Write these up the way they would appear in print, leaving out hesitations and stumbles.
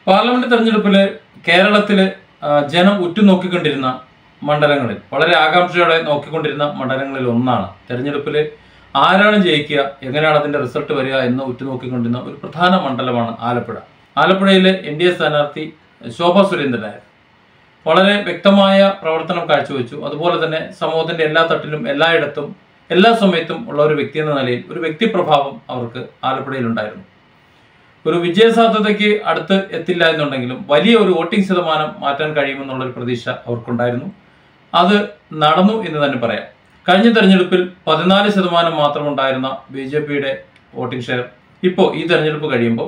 Parliament തെരഞ്ഞെടുപ്പിൽ കേരളത്തിൽ ജനം ഉറ്റുനോക്കിക്കൊണ്ടിരുന്ന മണ്ഡലങ്ങളിൽ, വളരെ ആകാംക്ഷയോടെ നോക്കിക്കൊണ്ടിരുന്ന മണ്ഡലങ്ങളിൽ ഒന്നാണ്. തെരഞ്ഞെടുപ്പിൽ ആരാണ് ജയിക്കുക, എങ്ങനെയാണ് അതിൻ്റെ റിസൾട്ട് വരിക എന്ന് ഉറ്റുനോക്കിക്കൊണ്ടിരുന്ന ഒരു പ്രധാന മണ്ഡലമാണ് ആലപ്പുഴ. ആലപ്പുഴയിലെ NDA സ്ഥാനാർത്ഥി ശോഭാ സുരേന്ദ്രനായിരുന്നു. വളരെ വ്യക്തമായ പ്രവർത്തനം കാഴ്ചവെച്ചു. അതുപോലെ തന്നെ സമൂഹത്തിൻ്റെ എല്ലാ തട്ടിലും എല്ലായിടത്തും എല്ലാ സമയത്തും ഉള്ള ഒരു വ്യക്തി എന്ന നിലയിൽ ഒരു വ്യക്തിപ്രഭാവം അവർക്ക് ആലപ്പുഴയിലുണ്ടായിരുന്നു. ഒരു വിജയസാധ്യതയ്ക്ക് അടുത്ത് എത്തില്ല എന്നുണ്ടെങ്കിലും വലിയ ഒരു വോട്ടിംഗ് ശതമാനം മാറ്റാൻ കഴിയുമെന്നുള്ളൊരു പ്രതീക്ഷ അവർക്കുണ്ടായിരുന്നു. അത് നടന്നു എന്ന് തന്നെ പറയാം. കഴിഞ്ഞ തെരഞ്ഞെടുപ്പിൽ 14% മാത്രമുണ്ടായിരുന്ന BJPയുടെ വോട്ടിംഗ് ഷെയർ ഇപ്പോൾ ഈ തെരഞ്ഞെടുപ്പ് കഴിയുമ്പോൾ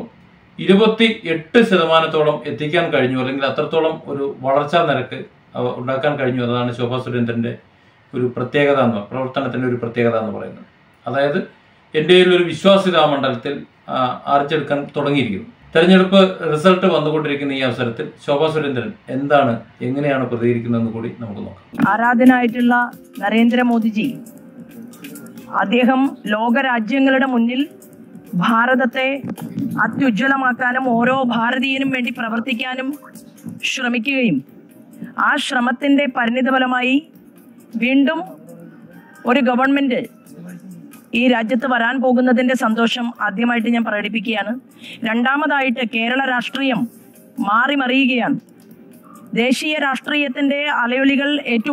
28% എത്തിക്കാൻ കഴിഞ്ഞു, അല്ലെങ്കിൽ അത്രത്തോളം ഒരു വളർച്ചാ നിരക്ക് ഉണ്ടാക്കാൻ കഴിഞ്ഞു. അതാണ് ശോഭാ സുരേന്ദ്രൻ്റെ ഒരു പ്രത്യേകത എന്ന്, പ്രവർത്തനത്തിൻ്റെ ഒരു പ്രത്യേകത എന്ന് പറയുന്നത്. അതായത് NDAയിൽ ഒരു വിശ്വാസ്യത ആ മണ്ഡലത്തിൽ ആർജിച്ചെടുക്കാൻ തുടങ്ങിയിരിക്കുന്നു. തെരഞ്ഞെടുപ്പ് റിസൾട്ട് വന്നുകൊണ്ടിരിക്കുന്ന ഈ അവസരത്തിൽ ശോഭാ സുരേന്ദ്രൻ എന്താണ്, എങ്ങനെയാണ് പ്രതികരിക്കുന്നതെന്ന് കൂടി നമുക്ക് നോക്കാം. ആരാധനായിട്ടുള്ള നരേന്ദ്രമോദിജി, അദ്ദേഹം ലോകരാജ്യങ്ങളുടെ മുന്നിൽ ഭാരതത്തെ അത്യുജ്വലമാക്കാനും ഓരോ ഭാരതീയനും വേണ്ടി പ്രവർത്തിക്കാനും ശ്രമിക്കുകയും ആ ശ്രമത്തിൻ്റെ പരിണിതഫലമായി വീണ്ടും ഒരു ഗവൺമെൻറ് ഈ രാജ്യത്ത് വരാൻ പോകുന്നതിൻ്റെ സന്തോഷം ആദ്യമായിട്ട് ഞാൻ പ്രകടിപ്പിക്കുകയാണ്. രണ്ടാമതായിട്ട് കേരള രാഷ്ട്രീയം മാറിമറിയുകയാണ്. ദേശീയ രാഷ്ട്രീയത്തിൻ്റെ അലയൊലികൾ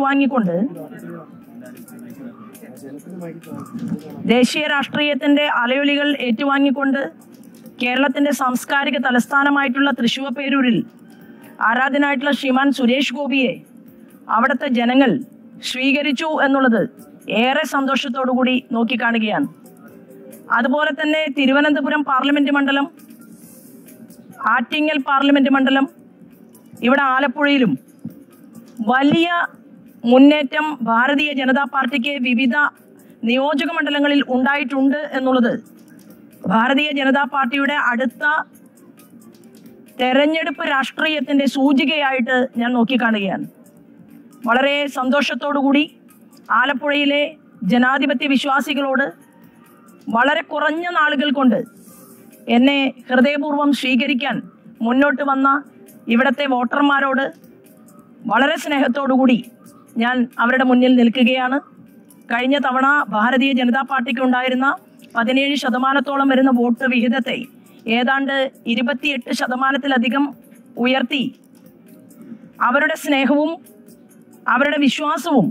ഏറ്റുവാങ്ങിക്കൊണ്ട് കേരളത്തിൻ്റെ സാംസ്കാരിക തലസ്ഥാനമായിട്ടുള്ള തൃശ്ശൂർ പേരൂരിൽ ആരാധനായിട്ടുള്ള ശ്രീമാൻ സുരേഷ് ഗോപിയെ അവിടുത്തെ ജനങ്ങൾ സ്വീകരിച്ചു എന്നുള്ളത് ഏറെ സന്തോഷത്തോടു കൂടി നോക്കിക്കാണുകയാണ്. അതുപോലെ തന്നെ തിരുവനന്തപുരം പാർലമെന്റ് മണ്ഡലം, ആറ്റിങ്ങൽ പാർലമെന്റ് മണ്ഡലം, ഇവിടെ ആലപ്പുഴയിലും വലിയ മുന്നേറ്റം ഭാരതീയ ജനതാ പാർട്ടിക്ക് വിവിധ നിയോജക മണ്ഡലങ്ങളിൽ ഉണ്ടായിട്ടുണ്ട് എന്നുള്ളത് ഭാരതീയ ജനതാ പാർട്ടിയുടെ അടുത്ത തെരഞ്ഞെടുപ്പ് രാഷ്ട്രീയത്തിൻ്റെ സൂചികയായിട്ട് ഞാൻ നോക്കിക്കാണുകയാണ്. വളരെ സന്തോഷത്തോടു കൂടി ആലപ്പുഴയിലെ ജനാധിപത്യ വിശ്വാസികളോട് വളരെ കുറഞ്ഞ നാളുകൾ കൊണ്ട് എന്നെ ഹൃദയപൂർവ്വം സ്വീകരിക്കാൻ മുന്നോട്ട് വന്ന ഇവിടുത്തെ വോട്ടർമാരോട് വളരെ സ്നേഹത്തോടുകൂടി ഞാൻ അവരുടെ മുന്നിൽ നിൽക്കുകയാണ്. കഴിഞ്ഞ തവണ ഭാരതീയ ജനതാ പാർട്ടിക്ക് ഉണ്ടായിരുന്ന 17% വരുന്ന വോട്ട് വിഹിതത്തെ ഏതാണ്ട് 28%-ലധികം ഉയർത്തി അവരുടെ സ്നേഹവും അവരുടെ വിശ്വാസവും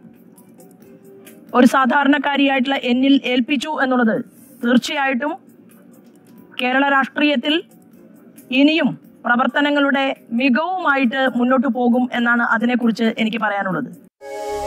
ഒരു സാധാരണക്കാരിയായിട്ടുള്ള എന്നിൽ ഏൽപ്പിച്ചു എന്നുള്ളത് തീർച്ചയായിട്ടും കേരള രാഷ്ട്രീയത്തിൽ ഇനിയും പ്രവർത്തനങ്ങളുടെ മികവുമായിട്ട് മുന്നോട്ട് പോകും എന്നാണ് അതിനെക്കുറിച്ച് എനിക്ക് പറയാനുള്ളത്.